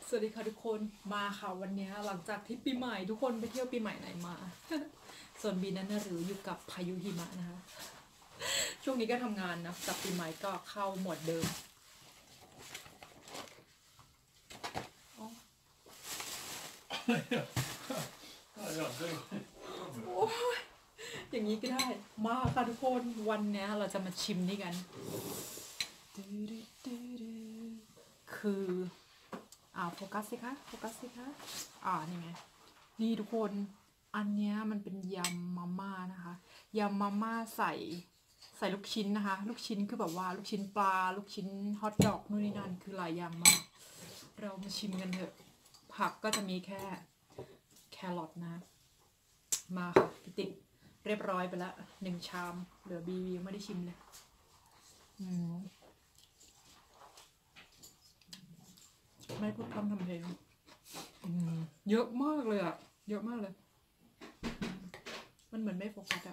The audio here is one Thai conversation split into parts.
สวัสดีค่ะทุกคนมาค่ะวันนี้หลังจากที่ปีใหม่ทุกคนไปเที่ยวปีใหม่ไหนมา ส่วนบีนั้นหรืออยู่กับพายุหิมะนะคะช่วงนี้ก็ทำงานนะกับปีใหม่ก็เข้าหมวดเดิมอย่างนี้ก็ได้มาค่ะทุกคนวันนี้เราจะมาชิมนี่กันคือโฟกัสสิคะโฟกัสสิคะนี่ไงนี่ทุกคนอันเนี้ยมันเป็นยำมาม่านะคะยำมาม่าใส่ลูกชิ้นนะคะลูกชิ้นคือแบบว่าลูกชิ้นปลาลูกชิ้นฮอทดอกนู่นนี่นั่นคือหลายอย่างมากเรามาชิมกันเถอะผักก็จะมีแค่แครอทนะมาค่ะพี่ติ๊กเรียบร้อยไปแล้ว1 ชามเหลือบียังไม่ได้ชิมเลยไม่พูดพร่ำทำเพลงเยอะมากเลยอะเยอะมากเลยมันเหมือนไม่โฟกัสอะ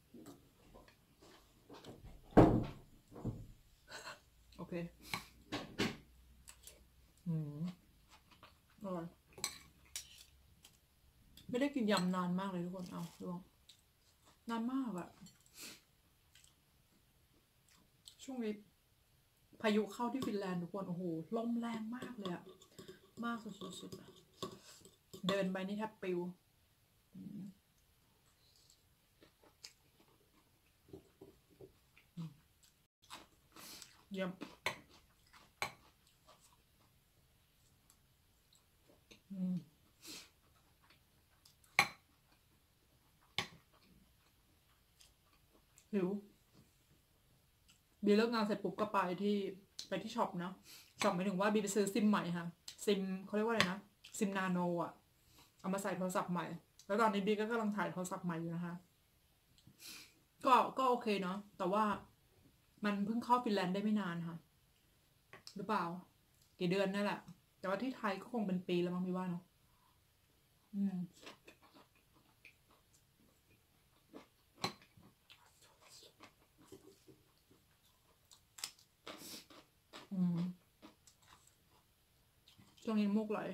โอเคอร่อยไม่ได้กินยำนานมากเลยทุกคนเอาลองนานมากอะช่วงนี้พายุเข้าที่ฟินแลนด์ทุกคนโอ้โหลมแรงมากเลยอะมากสุดๆเดินไปนี่แทบปิวเยี่ยมหิวบีเลิกงานเสร็จปุ๊บก็ไปที่ช็อปเนาะช็อปหมายถึงว่าบีไปซื้อซิมใหม่ค่ะซิมเขาเรียกว่าอะไรนะซิมนาโนอะเอามาใส่โทรศัพท์ใหม่แล้วตอนนี้บีก็กำลังถ่ายโทรศัพท์ใหม่อยู่นะคะก็โอเคเนาะแต่ว่ามันเพิ่งเข้าฟินแลนด์ได้ไม่นานค่ะหรือเปล่ากี่เดือนนั่นแหละแต่ว่าที่ไทยก็คงเป็นปีแล้วมั้งบีว่าเนาะช่วงนี้มุกไหล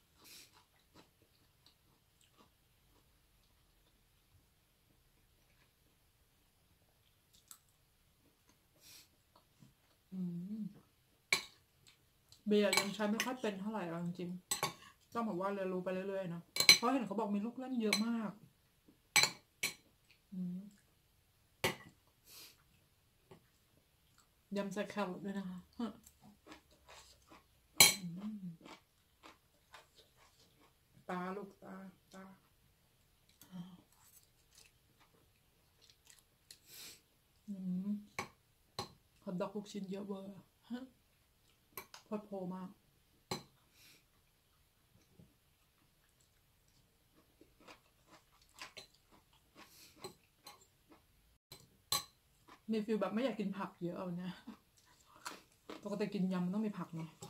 เบียร์ยังใช้ไม่ค่อยเป็นเท่าไหร่จริงๆต้องบอกว่าเรียนรู้ไปเรื่อยๆนะเพราะเห็นเขาบอกมีลูกเล่นเยอะมากยำใส่แครอทด้วยนะคะตาลูกตาฮอทดอกลูกชิ้นเยอะเวอร์พอดโพมากมีฟิลแบบไม่อยากกินผักเยอะเอานะปกติกินยำมันต้องมีผักเนาะ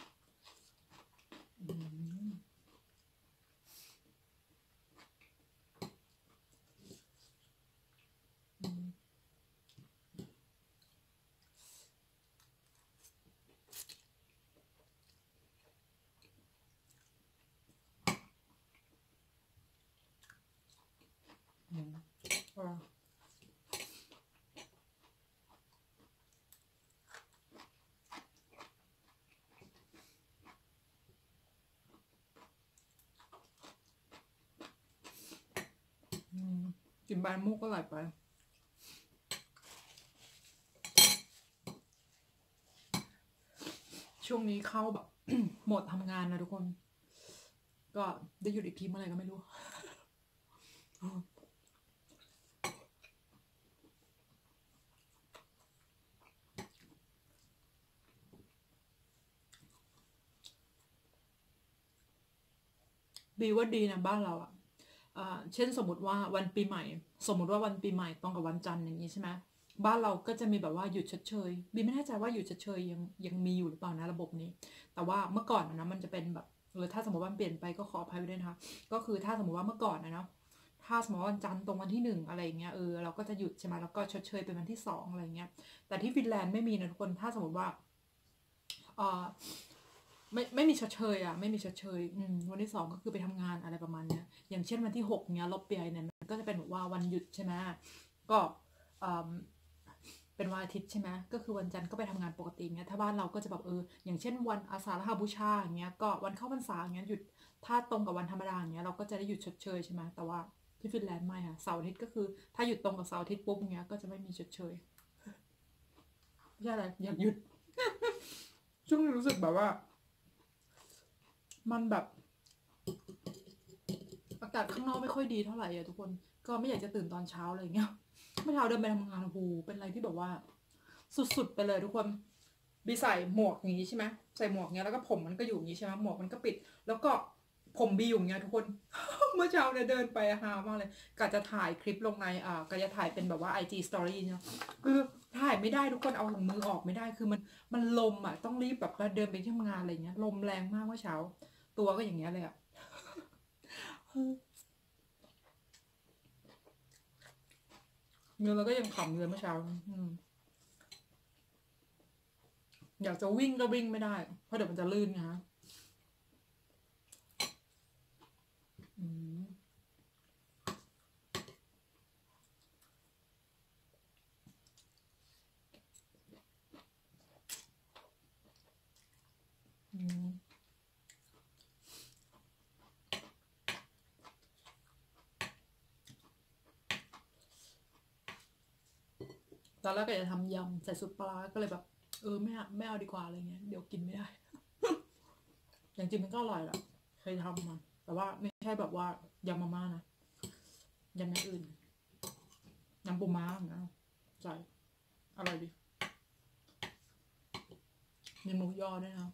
กินใบมุกก็ไหลไปช่วงนี้เข้าแบบ โหมดทำงานนะทุกคนก็ได้หยุดอีกทีเมื่อไหร่ก็ไม่รู้บีว่าดีนะบ้านเราอะเช่นสมมติว่าวันปีใหม่สมมติว่าวันปีใหม่ตรงกับวันจันทร์อย่างนี้ใช่ไหมบ้านเราก็จะมีแบบว่าหยุดชดเชยบีไม่แน่ใจว่าหยุดชดเชยยังมีอยู่หรือเปล่านะระบบนี้แต่ว่าเมื่อก่อนนะมันจะเป็นแบบถ้าสมมติว่าเปลี่ยนไปก็ขออภัยไว้ด้วยนะคะก็คือถ้าสมมติว่าเมื่อก่อนนะเนาะถ้าสมมติว่าวันจันทร์ตรงวันที่1อะไรเงี้ยเราก็จะหยุดใช่ไหมแล้วก็ชดเชยเป็นวันที่2อะไรเงี้ยแต่ที่ฟินแลนด์ไม่มีนะทุกคนถ้าสมมติว่าไม่มีชดเชยอ่ะไม่มีชดเชยวันที่2ก็คือไปทำงานอะไรประมาณเนี้ยอย่างเช่นวันที่6เนี้ยลบเปียเนี่ยมันก็จะเป็นแบบว่าวันหยุดใช่ไหมก็เป็นวันอาทิตย์ใช่ไหมก็คือวันจันทร์ก็ไปทำงานปกติเงี้ยถ้าบ้านเราก็จะแบบอย่างเช่นวันอาสาฬหบูชาอย่างเงี้ยก็วันเข้าพรรษาอย่างเงี้ยหยุดถ้าตรงกับวันธรรมดาอย่างเงี้ยเราก็จะได้หยุดชดเชยใช่ไหมแต่ว่าที่ฟินแลนด์ไม่ค่ะเสาร์อาทิตย์ก็คือถ้าหยุดตรงกับเสาร์อาทิตย์ปุ๊บเงี้ยก็จะไม่มีชดเชยไม่ใช่อะไรอยากหยุดช่วงนี้รู้สึกแบบว่ามันแบบอากาศข้างนอกไม่ค่อยดีเท่าไหร่อะทุกคนก็ไม่อยากจะตื่นตอนเช้าอะไรอย่างเงี้ยเมื่อเช้าเดินไปทำงานโอ้โหเป็นอะไรที่แบบว่าสุดๆไปเลยทุกคนบีใส่หมวกอย่างนี้ใช่ไหมใส่หมวกเงี้ยแล้วก็ผมมันก็อยู่อย่างนี้ใช่ไหมหมวกมันก็ปิดแล้วก็ผมบีอยู่อย่างเงี้ยทุกคน เมื่อเช้าเนี่ยเดินไปฮามากเลยกะจะถ่ายคลิปลงในกะจะถ่ายเป็นแบบว่า IG Story เนี่ยคือถ่ายไม่ได้ทุกคนเอาถุงมือออกไม่ได้คือมันลมอ่ะต้องรีบแบบเดินไปที่ทำงานอะไรเงี้ยลมแรงมากเมื่อเช้าตัวก็อย่างเงี้ยเลยอ่ะเงินเราก็ยังขำเงินเมื่อเช้าอยากจะวิ่งก็วิ่งไม่ได้เพราะเดี๋ยวมันจะลื่นนะอืมอืมตอนแรกก็จะทำยำใส่ซุปปลาก็เลยแบบไม่เอาดีกว่าอะไรเงี้ยเดี๋ยวกินไม่ได้อย่างจริงมันก็อร่อยแหละเคยทำมาแต่ว่าไม่ใช่แบบว่ายำมาม่านะยำอย่างอื่นยำปูม้าอย่างเงี้ยใส่อร่อยดีมีหมูยอด้วยนะ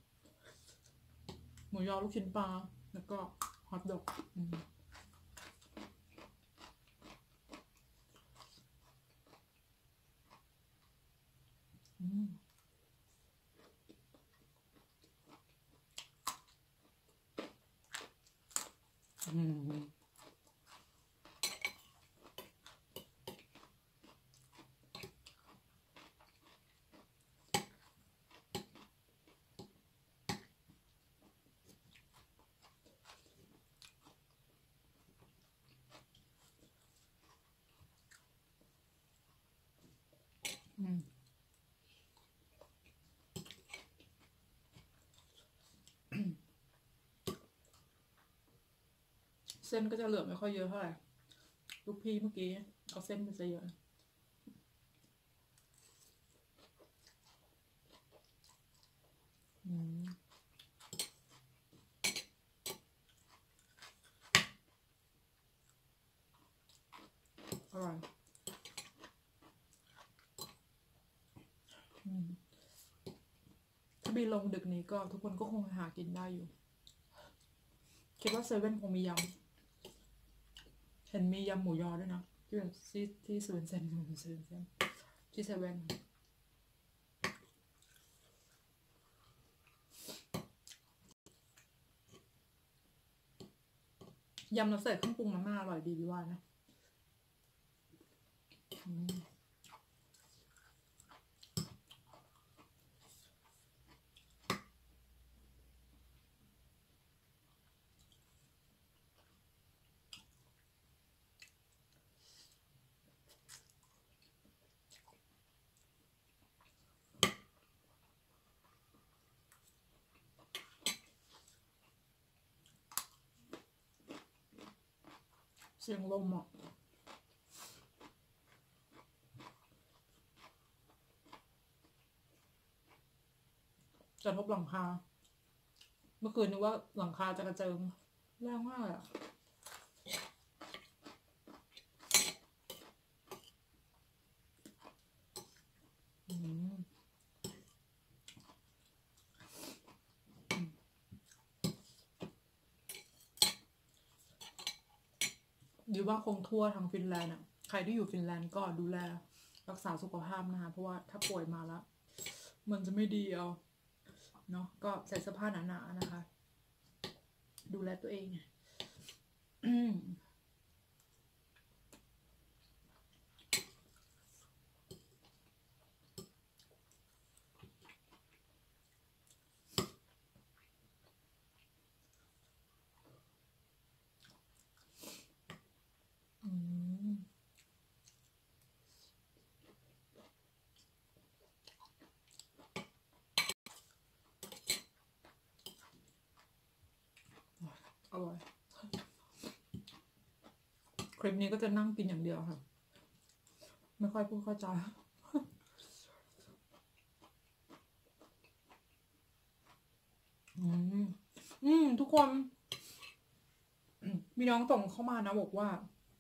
หมูยอลูกชิ้นปลาแล้วก็ฮอทดอกอืมอืมอืมเส้นก็จะเหลือไม่ค่อยเยอะเท่าไหร่ลูกพี่เมื่อกี้เอาเส้นไปซะเยอะอืมอร่อยถ้าบีลงดึกนี้ก็ทุกคนก็คงหากินได้อยู่คิดว่าเซเว่นคงมียำเห็นมียำหมูยอด้วยนะที่สวนเซนที่เซเว่นยำเราใส่เครื่องปรุงมาม่าอร่อยดีพี่ว่านะเสียงลมอ่ะกระทบหลังคาเมื่อคืนนึกว่าหลังคาจะกระเจิงแรงมากเลยอ่ะดีว่าคงทั่วทางฟินแลนด์อ่ะใครที่อยู่ฟินแลนด์ก็ดูแลรักษาสุขภาพนะคะเพราะว่าถ้าป่วยมาแล้วมันจะไม่ดีเอาเนาะก็ใส่เสื้อผ้าหนาๆนะคะดูแลตัวเองร่อยคลิปนี้ก็จะนั่งกินอย่างเดียวค่ะไม่ค่อยพูดค่อยจาทุกคนมีน้องส่งเข้ามานะบอกว่า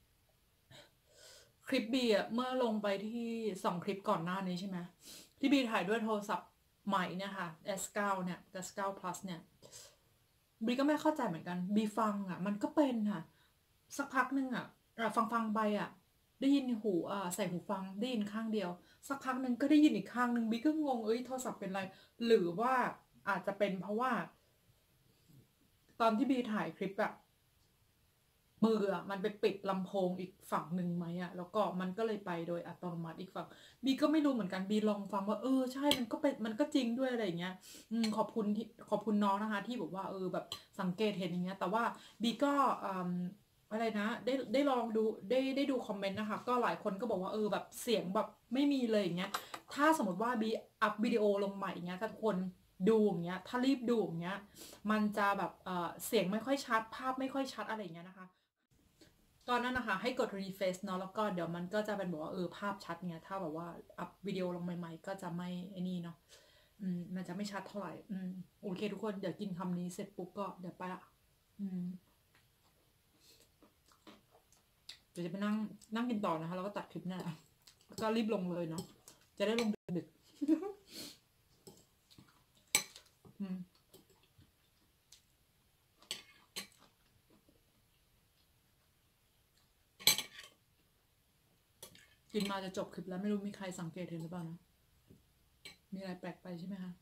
คลิปบีอะเมื่อลงไปที่2คลิปก่อนหน้านี้ใช่ไหมที่บีถ่ายด้วยโทรศัพท์ใหม่เนี่ยค่ะ S9 เนี่ย S9 Plus เนี่ยบีก็ไม่เข้าใจเหมือนกันบีฟังอ่ะมันก็เป็นค่ะสักพักนึงอ่ะฟังไปอ่ะได้ยินหูใส่หูฟังได้ยินข้างเดียวสักพักนึงก็ได้ยินอีกข้างนึงบีก็งงโทรศัพท์เป็นไรหรือว่าอาจจะเป็นเพราะว่าตอนที่บีถ่ายคลิปอะมืออะมันไปปิดลำโพงอีกฝั่งหนึ่งไหมอะแล้วก็มันก็เลยไปโดยอัตโนมัติอีกฝั่งบีก็ไม่รู้เหมือนกันบีลองฟังว่าใช่มันก็เป็นมันก็จริงด้วยอะไรอย่างเงี้ยขอบคุณที่ขอบคุณน้องนะคะที่บอกว่าแบบสังเกตเห็นอย่างเงี้ยแต่ว่าบีก็อะไรนะได้ลองดูได้ดูคอมเมนต์นะคะก็หลายคนก็บอกว่าแบบเสียงแบบไม่มีเลยอย่างเงี้ยถ้าสมมติว่าบีอัพวิดีโอลงใหม่อย่างเงี้ยถ้าคนดูอย่างเงี้ยถ้ารีบดูอย่างเงี้ยมันจะแบบเสียงไม่ค่อยชัดภาพไม่ค่อยชัดอะไรอย่างเงี้ยนะคะตอนนั้นนะคะให้กด refresh เนาะแล้วก็เดี๋ยวมันก็จะเป็นบอกว่าภาพชัดเงี้ยถ้าแบบว่าอัพวิดีโอลงใหม่ๆก็จะไม่ไอ้นี่เนาะมันจะไม่ชัดเท่าไหร่โอเคทุกคนเดี๋ยวกินคำนี้เสร็จปุ๊บก็เดี๋ยวไปละเดี๋ยวจะไปนั่งกินต่อนะคะแล้วก็ตัดคลิปหน้าแล้วก็รีบลงเลยเนาะจะได้ลงดึกกินมาจะจบคลิปแล้วไม่รู้มีใครสังเกตเห็นหรือเปล่านะมีอะไรแปลกไปใช่ไหมคะ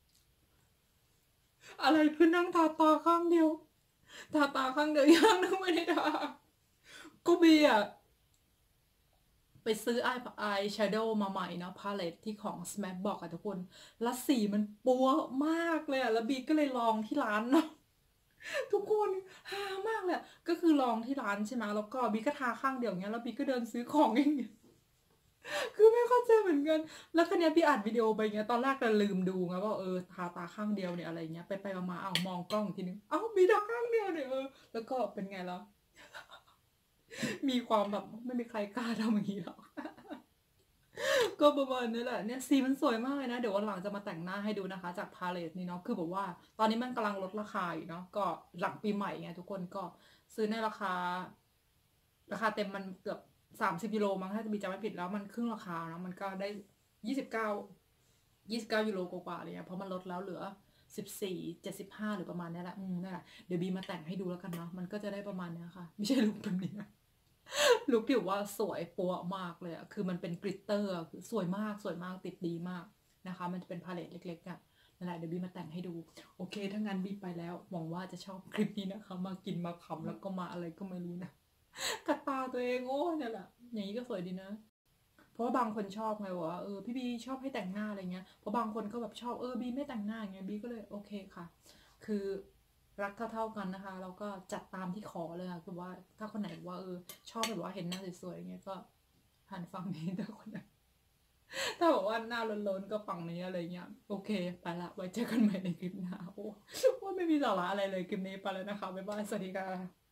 อะไรคือนั่งทาตาข้างเดียวทาตาข้างเดียวย่างนึงไม่ได้ทาก็บีอะไปซื้ออายแชโดว์มาใหม่เนาะพาเลตที่ของ Smashbox อะทุกคนแล้วสีมันปัวมากเลยอะแล้วบีก็เลยลองที่ร้านเนาะทุกคนฮามากเลยก็คือลองที่ร้านใช่ไหมแล้วก็บีก็ทาข้างเดียวอย่างเงี้ยแล้วบีก็เดินซื้อของอย่างเงี้ยคือไม่เข้าใจเหมือนกันแล้วคันนี้พี่อัดวิดีโอไปเงี้ยตอนแรกเราลืมดูไงว่าทาตาข้างเดียวเนี่ยอะไรเงี้ยไปมาเอามองกล้องทีนึงมีตาข้างเดียวเนี่ยแล้วก็เป็นไงแล้วมีความแบบไม่มีใครกล้าทำอย่างนี้หรอกก็ประมาณนี้แหละเนี่ยสีมันสวยมากเลยนะเดี๋ยววันหลังจะมาแต่งหน้าให้ดูนะคะจากพาเลตนี้เนาะคือแบบว่าตอนนี้มันกำลังลดราคาอยู่เนาะก็หลังปีใหม่ไงทุกคนก็ซื้อในราคาเต็มมันเกือบ30 ยูโรมั้งถ้าจะมีจำไม่ผิดแล้วมันครึ่งราคานะมันก็ได้29 ยูโรกว่าๆอะไรเงี้ยเพราะมันลดแล้วเหลือ14.75หรือประมาณนี้แหละนั่นแหละเดี๋ยวบีมาแต่งให้ดูแล้วกันเนาะมันก็จะได้ประมาณนี้ค่ะไม่ใช่ลุคแบบนี้นะลุคที่ว่าสวยปัวมากเลยอะคือมันเป็นกลิตเตอร์สวยมากสวยมากติดดีมากนะคะมันจะเป็นพาเลตเล็กๆอะนั่นแหละเดี๋ยวบีมาแต่งให้ดูโอเคถ้างั้นบีไปแล้วหวังว่าจะชอบคลิปนี้นะคะมากินมาขำแล้วก็มาอะไรก็ไม่รู้นะกัดตาตัวเองเนี่ยแหละอย่างนี้ก็สวยดีนะเพราะว่าบางคนชอบไงว่าพี่บีชอบให้แต่งหน้าอะไรเงี้ยเพราะบางคนก็แบบชอบบีไม่แต่งหน้าอย่างเงี้ยบีก็เลยโอเคค่ะคือรักเท่ากันนะคะแล้วก็จัดตามที่ขอเลยค่ะคือว่าถ้าคนไหนว่าชอบแบบว่าเห็นหน้าสวยๆอย่างเงี้ยก็หันฝั่งนี้ถ้าคนไหนถ้าบอกว่าหน้าล้นๆก็ฝั่งนี้อะไรเงี้ยโอเคไปละไว้เจอกันใหม่ในคลิปหน้าว่าไม่มีสาระอะไรเลยคลิปนี้ไปแล้วนะคะบ๊ายบายสวัสดีค่ะ